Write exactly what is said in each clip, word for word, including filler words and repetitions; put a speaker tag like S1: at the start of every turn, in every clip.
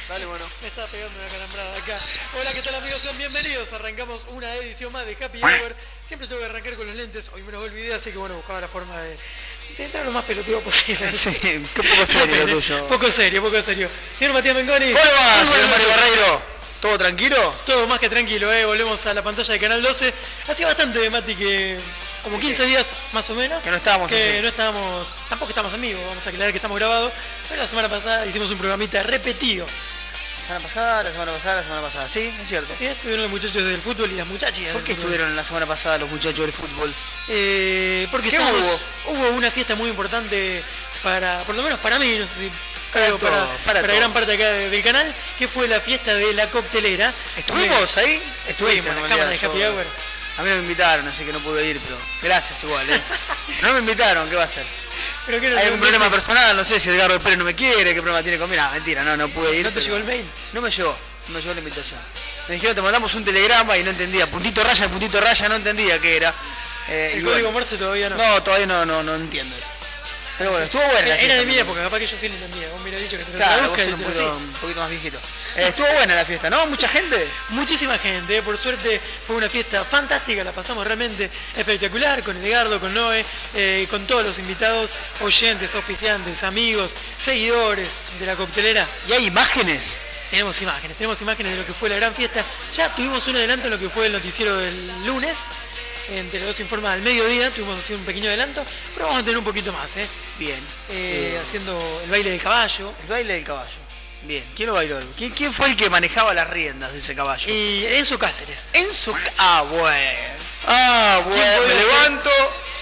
S1: Dale, bueno.
S2: Me estaba pegando una calambrada acá. Hola, ¿qué tal, amigos? Sean bienvenidos. Arrancamos una edición más de Happy Hour. Siempre tengo que arrancar con los lentes. Hoy me los olvidé, así que bueno, buscaba la forma de, de entrar lo más pelotudo posible.
S1: Sí, qué poco serio lo tuyo.
S2: Poco serio, poco serio. Señor Matías Mengoni.
S1: ¿Cómo va, señor Mario Barreiro? ¿Todo tranquilo?
S2: Todo más que tranquilo, eh. Volvemos a la pantalla de Canal doce. Hacía bastante, Mati, que como quince días más o menos.
S1: Que no estábamos
S2: Que
S1: así.
S2: no estábamos, tampoco estamos en vivo, vamos a aclarar que estamos grabados. Pero la semana pasada hicimos un programita repetido.
S1: La semana pasada, la semana pasada, la semana pasada. Sí, es cierto.
S2: Sí, estuvieron los muchachos del fútbol y las muchachas.
S1: ¿Por qué estuvieron la semana pasada los muchachos del fútbol?
S2: Eh, porque
S1: ¿Qué
S2: estamos, hubo? hubo una fiesta muy importante para, por lo menos para mí, no sé si
S1: Para
S2: creo,
S1: todo,
S2: para,
S1: para
S2: para
S1: todo.
S2: gran parte acá de- del canal, que fue la fiesta de la coctelera.
S1: ¿Estuvimos ahí?
S2: Estuvimos en la cámara de Happy Hour.
S1: A mí me invitaron, así que no pude ir, pero gracias igual, ¿eh? No me invitaron, ¿qué va a hacer?
S2: Pero que no,
S1: Hay
S2: no-
S1: algún
S2: no
S1: problema
S2: sé,
S1: personal, no sé si Edgardo Pérez no me quiere, qué problema tiene conmigo. No, mentira, no, no pude ir.
S2: ¿No te
S1: pero-
S2: llegó el mail?
S1: No me llegó, no me llegó la invitación. Me dijeron, te mandamos un telegrama y no entendía. Puntito raya, puntito raya, no entendía qué era. Eh,
S2: El
S1: y
S2: código
S1: bueno.
S2: Morse todavía no.
S1: No, todavía no, no, no entiendo eso. Pero bueno, estuvo buena. la
S2: Era, era
S1: fiesta,
S2: de mi
S1: pero-
S2: época, capaz que yo sí lo entendía. Vos me hubieras dicho que te lo
S1: Claro, vos
S2: traduzca y
S1: sos un
S2: te lo
S1: poquito,
S2: sí.
S1: un poquito más viejito. Eh, estuvo buena la fiesta, ¿no? Mucha gente.
S2: Muchísima gente, eh, por suerte fue una fiesta fantástica, la pasamos realmente espectacular con Edgardo, con Noé, eh, con todos los invitados, oyentes, auspiciantes, amigos, seguidores de la coctelera.
S1: ¿Y hay imágenes?
S2: Tenemos imágenes, tenemos imágenes de lo que fue la gran fiesta. Ya tuvimos un adelanto en lo que fue el noticiero del lunes. Entre los dos informes al mediodía tuvimos así un pequeño adelanto, pero vamos a tener un poquito más, ¿eh?
S1: Bien.
S2: Eh,
S1: Eh,
S2: haciendo el baile del caballo.
S1: el baile del caballo. Bien. ¿Quién lo bailó? ¿Quién, quién fue el que manejaba las riendas de ese caballo?
S2: Y Enzo Cáceres.
S1: Enzo. Ca- Ah, bueno. Ah, bueno.
S2: ¿Quién
S1: Me
S2: puede ser?
S1: levanto.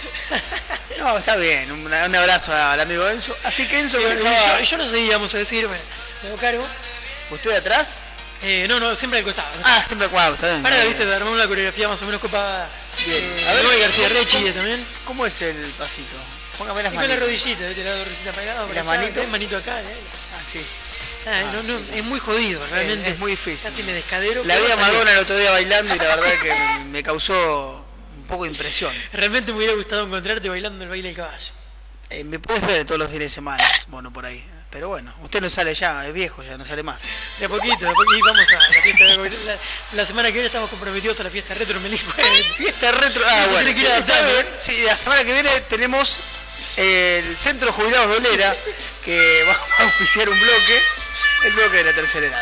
S1: No, está bien. Un, un abrazo al amigo Enzo. Así que Enzo
S2: Y
S1: manejaba-
S2: yo, yo no sé, vamos a decir, me, me hago cargo.
S1: ¿Usted de atrás?
S2: Eh, no, no, siempre al costado. ¿no?
S1: Ah, siempre cuadro, está bien.
S2: Ahora,
S1: está
S2: viste,
S1: bien.
S2: armó una coreografía más o menos copada.
S1: Bien.
S2: Eh,
S1: A ver,
S2: Noé García
S1: ¿cómo-
S2: Rechi
S1: cómo-
S2: también.
S1: ¿Cómo es el pasito? Póngame las
S2: Y con la
S1: manos.
S2: rodillita, viste, la rodillita pegada.
S1: ¿Y las manitos?
S2: manito acá, eh.
S1: Ah, sí.
S2: Ah, no, no, es muy jodido, realmente.
S1: es muy difícil.
S2: Casi me descadero.
S1: La
S2: pero
S1: vi a
S2: salió.
S1: Madonna el otro día bailando y la verdad que me, me causó un poco de impresión.
S2: Realmente me hubiera gustado encontrarte bailando el baile del caballo.
S1: Eh, me puedes ver todos los fines de semana, bueno, por ahí. Pero bueno, usted no sale ya, es viejo ya, no sale más.
S2: De a poquito, de a poquito. Y vamos a la fiesta de la, la, la semana que viene estamos comprometidos a la fiesta retro Melincuel.
S1: Fiesta retro. Ah,
S2: Se
S1: bueno.
S2: tiene que ir
S1: sí,
S2: adaptando.
S1: está bien. Sí, la semana que viene tenemos eh, el Centro de Jubilados de Olera, que va a auspiciar un bloque, el bloque de la tercera edad.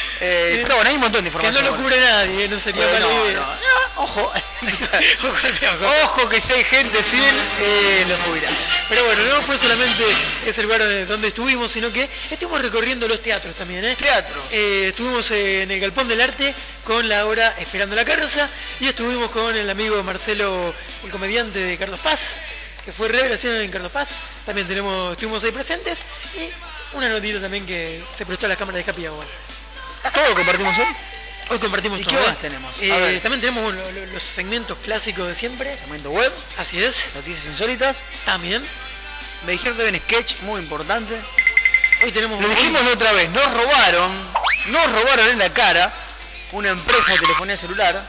S1: Eh, pero bueno, hay un montón de
S2: Que
S1: información.
S2: no lo cubre nadie, eh, no sería
S1: Eh,
S2: mala
S1: no,
S2: idea.
S1: no, no, ojo.
S2: Ojo al piojo.
S1: Ojo que si hay gente fiel, eh, los jubilados.
S2: Pero bueno, no fue solamente ese lugar donde- donde estuvimos, sino que estuvimos recorriendo los teatros también, ¿eh?
S1: Teatros.
S2: Eh, estuvimos en el Galpón del Arte con la obra Esperando la Carroza y estuvimos con el amigo Marcelo, el comediante de Carlos Paz, que fue revelación en Carlos Paz. También tenemos, estuvimos ahí presentes y una notita también que se prestó a la cámara de Happy Hour.
S1: ¿Todo compartimos hoy?
S2: Hoy compartimos
S1: ¿Y
S2: todo.
S1: qué
S2: ¿eh?
S1: más tenemos? A
S2: Eh,
S1: ver.
S2: también tenemos bueno, lo- los segmentos clásicos de siempre.
S1: Segmento web,
S2: Así es.
S1: noticias insólitas.
S2: También.
S1: Me dijeron que hay un sketch muy importante.
S2: Hoy tenemos
S1: Lo dijimos la otra vez, nos robaron, nos robaron en la cara una empresa de telefonía celular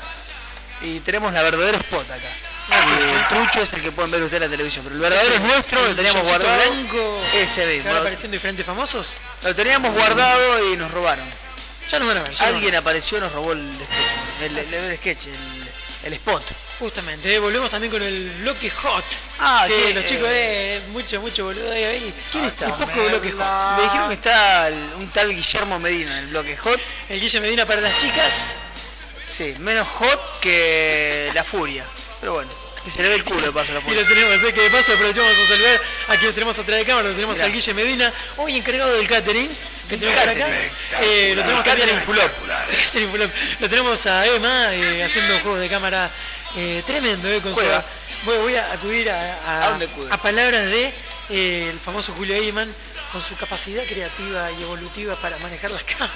S1: y tenemos la verdadera spot acá.
S2: Ah, sí,
S1: Eh,
S2: sí.
S1: el trucho es el que pueden ver ustedes en la televisión, pero el verdadero es nuestro, lo
S2: El
S1: teníamos
S2: shortcito
S1: guardado.
S2: blanco
S1: Ese
S2: que
S1: mismo,
S2: van
S1: lo,
S2: apareciendo diferentes famosos.
S1: lo teníamos guardado y nos robaron.
S2: Ya nos van a ver. ya nos van a
S1: Alguien apareció y nos robó el sketch, el, el- el sketch, el, el spot.
S2: ver. Justamente, eh, volvemos también con el bloque hot.
S1: Ah,
S2: que
S1: que,
S2: los
S1: eh,
S2: chicos, eh, mucho, mucho boludo ahí. ahí.
S1: ¿Quién está?
S2: Un poco bloque hot.
S1: Me dijeron que está el- un tal Guillermo Medina en el bloque hot.
S2: El Guille Medina para las chicas.
S1: Sí, menos hot que la furia. Pero bueno, que se le ve el culo de paso a la
S2: Y
S1: furia.
S2: lo tenemos, eh, que de paso aprovechamos a saludar a quien tenemos atrás de cámara, lo tenemos
S1: Mirá.
S2: al Guille Medina, hoy encargado del catering, que tenemos por acá.
S1: catering.
S2: Eh, lo tenemos
S1: Catering
S2: también-
S1: Fulop.
S2: Catering Fulop. Lo tenemos a Emma eh, haciendo juegos de cámara eh, tremendo, eh, con su,
S1: Juega.
S2: voy, voy a acudir a, a-
S1: ¿A dónde acude?
S2: a palabras de eh, el famoso Julio Eyman, con su capacidad creativa y evolutiva para manejar las cámaras.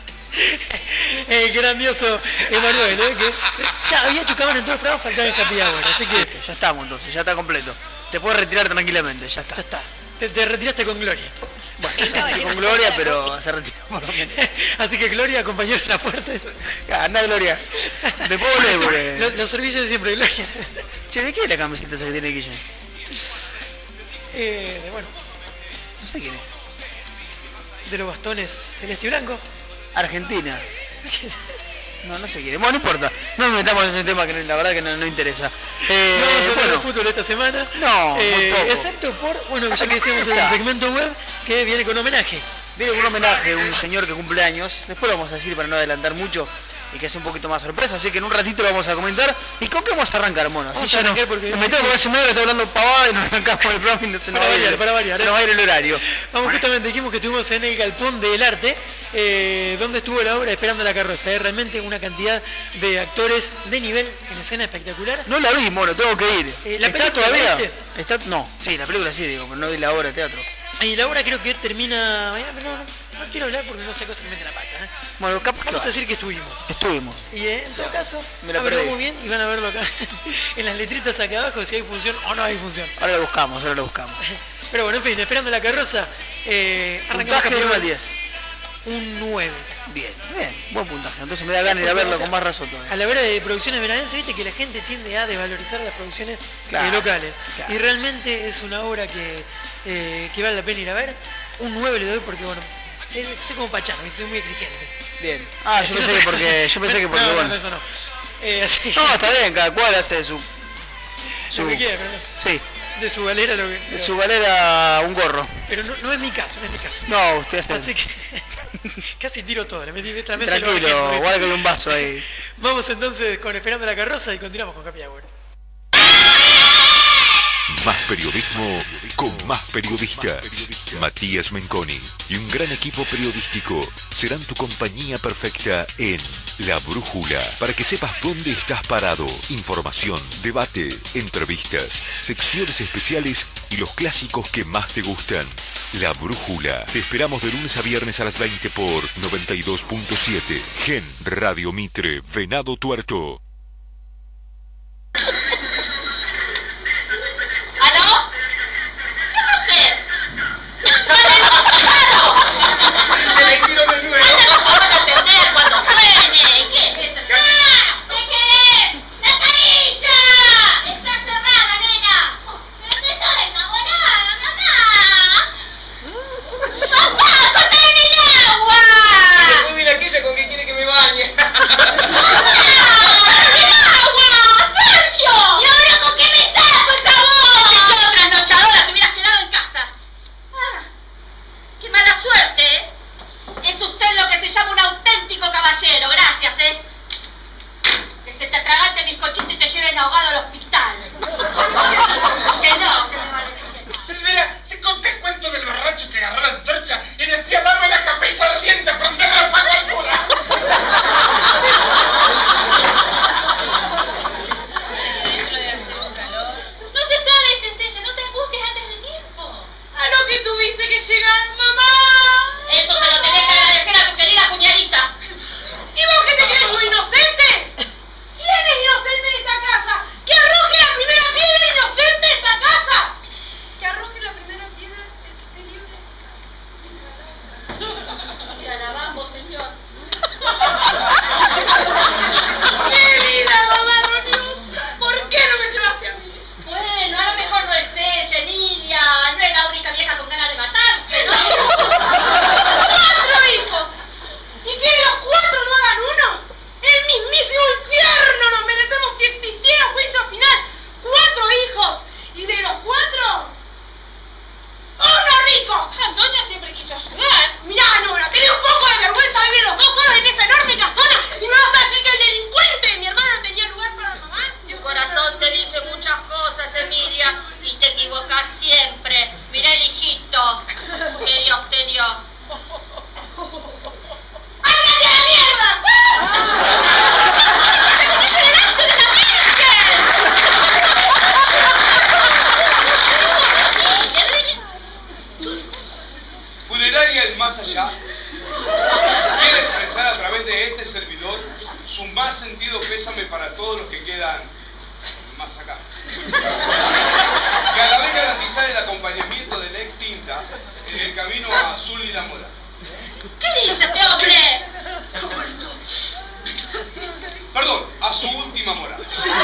S2: El grandioso Emanuel, ¿eh? Que ya había hecho cámara en todos los programas, faltaba el Happy Hour, así que
S1: Listo, ya estamos entonces, ya está completo. Te puedes retirar tranquilamente, ya está.
S2: ya está. Te, te retiraste con gloria.
S1: Bueno, con Gloria, pero se retiró por lo menos.
S2: Así que Gloria, compañero de la fuerte.
S1: Anda, Gloria. Te puedo leer, porque...
S2: Los, los servicios de siempre, Gloria.
S1: Che, ¿de qué es la camiseta esa que tiene Guille?
S2: Eh, bueno,
S1: No sé quién es.
S2: de los bastones celeste y blanco.
S1: Argentina. No, no se quiere. Bueno, no importa. No nos metamos en ese tema que no, la verdad que no, no interesa. Eh,
S2: no vamos a hablar
S1: bueno.
S2: de fútbol esta semana.
S1: No,
S2: eh,
S1: muy poco.
S2: excepto por, bueno, ya que decíamos en el segmento web, que viene con homenaje.
S1: Viene con un homenaje a un señor que cumple años. Después lo vamos a decir para no adelantar mucho y que sea un poquito más sorpresa. Así que en un ratito lo vamos a comentar. ¿Y con qué vamos a arrancar, mono?
S2: Vamos
S1: Así
S2: a
S1: ya
S2: arrancar
S1: no,
S2: porque...
S1: nos metemos con ese medio que está hablando pavada y nos arrancamos el programa y no se nos
S2: Para
S1: va a ir
S2: variar,
S1: el-
S2: para variar,
S1: se
S2: ¿eh?
S1: nos va a ir el horario.
S2: Vamos, justamente dijimos que estuvimos en el Galpón del Arte, eh, donde estuvo la obra Esperando la Carroza. Es realmente una cantidad de actores de nivel en escena espectacular.
S1: No la vi, mono, tengo que ir.
S2: Eh, ¿la
S1: ¿Está
S2: película la
S1: todavía?
S2: viste?
S1: ¿Está? No, sí, la película sí, digo, pero no vi la obra de teatro.
S2: Y la obra creo que termina mañana, pero no, no, no quiero hablar porque no sé cosa que mete la pata. ¿eh?
S1: Bueno, capaz que
S2: Vamos a
S1: va.
S2: decir que estuvimos.
S1: Estuvimos.
S2: Y eh, en todo caso,
S1: Me la
S2: averiguamos
S1: perdí.
S2: bien y van a verlo acá en las letritas acá abajo si hay función o no hay función.
S1: Ahora lo buscamos, ahora lo buscamos.
S2: Pero bueno, en fin, Esperando la Carroza, eh, arrancamos
S1: Puntaje de uno
S2: campeón.
S1: al diez.
S2: Un nueve.
S1: Bien, bien, buen puntaje. Entonces me da ganas de ir a verlo con más razón todavía.
S2: A la hora de producciones veranenses, viste que la gente tiende a desvalorizar las producciones
S1: Claro,
S2: eh, locales.
S1: claro.
S2: Y realmente es una obra que, eh, que vale la pena ir a ver. Un nueve le doy porque, bueno, es- soy como Pachano, soy muy exigente.
S1: Bien. Ah, yo
S2: Si
S1: pensé
S2: no-
S1: que porque, yo pensé que porque
S2: no, no,
S1: bueno.
S2: no, eso no. Eh, así
S1: No, está bien, cada cual hace su. su
S2: lo que quiera, pero no.
S1: sí,
S2: De su galera lo que...
S1: de su valera un gorro.
S2: Pero no, no es mi caso, no es mi caso.
S1: No, usted hace.
S2: Así que casi tiro todo, le metí esta mesa y lo
S1: Tranquilo,
S2: bajé.
S1: guarda que hay un vaso ahí.
S2: Vamos entonces con Esperando la Carroza y continuamos con Happy Hour.
S3: Más periodismo con más periodistas. Matías Menconi y un gran equipo periodístico serán tu compañía perfecta en La Brújula, para que sepas dónde estás parado. Información, debate, entrevistas, secciones especiales y los clásicos que más te gustan. La Brújula. Te esperamos de lunes a viernes a las veinte por noventa y dos punto siete. Gen Radio Mitre, Venado Tuerto.
S4: ¿Aló? ¿Qué va a hacer? ¡Para el ocupado! ¡Anda, por favor, a atender cuando suene! ¿Qué? ¡Ah! ¿Qué querés? ¡La canilla! ¡Está cerrada, nena! ¡Pero te está desabuelada, mamá! ¡Papá, cortaron el agua!
S5: Muy bien aquí, ¿con qué quiere que me bañe?
S4: ¡Ah! ¡El agua! ¡Sergio! ¿Y ahora con qué me saco el jabón? Si yo, trasnochadora, te hubieras quedado en casa. Ah, ¡qué mala suerte! ¿Eh? Es usted lo que se llama un auténtico caballero, gracias, ¿eh? Que se te atragante el bizcochito y te lleven ahogado al hospital. Que no, que me parece que no.
S5: Mira, te conté el cuento del borracho que agarró la antorcha y decía, dame la cabeza ardiente, prender el fuego al cura.
S4: No se sabe si es ella, no te angusties antes de tiempo.
S6: A lo que tuviste que llegar, mamá.
S4: Eso se lo tenés que agradecer a tu querida cuñadita.
S6: ¿Y vos que te crees muy inocente? ¿Quién es inocente en esta casa? ¡Que arroje la primera piedra inocente en esta casa! Que arroje la primera piedra el que esté libre.
S4: Te alabamos, señor.
S6: ¡Qué vida, mamá Roniosa! ¿Por qué no me llevaste a mí?
S4: Bueno, a lo mejor no es ella, Emilia. No es la única vieja con ganas de matarse, ¿no?
S6: ¡Cuatro hijos! ¿Y que los cuatro no hagan uno? ¡El mismísimo infierno nos merecemos si existiera juicio final! ¡Cuatro hijos! ¿Y de los cuatro? ¡Uno rico! Antonia siempre quiso ayudar. Mirá, Nora, tenés un poco de vergüenza vivir los dos solos en esa enorme casona y me vas a decir que el delincuente, mi hermana, tenía lugar para mamá.
S4: Tu corazón te dice muchas cosas, Emilia, y te equivocas siempre. Mirá el hijito que Dios te dio. ¡Ándate a la mierda! ¡Delante de la Virgen!
S7: Funeraria del Más Allá quiere expresar a través de este servidor su más sentido pésame para todos los que quedan más acá. Y a la vez garantizar el acompañamiento de la extinta en el camino a Azul y la Mora.
S4: ¿Qué dice este hombre?
S7: Perdón, a su última mora.
S4: ¡Ah!